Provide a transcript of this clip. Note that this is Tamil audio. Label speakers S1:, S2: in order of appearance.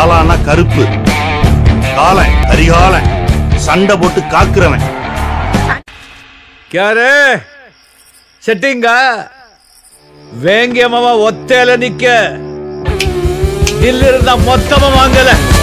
S1: காலானா கருப்பு, காலன் கரிகாலன், சண்டை போட்டு காக்குறவன்.
S2: ಕ್ಯಾರೆ ಸೆಟ್ಟಿಂಗ வேங்கியமாவா ஒத்தையில நிக்க இல்லிருந்த மொத்தமா வாங்கல.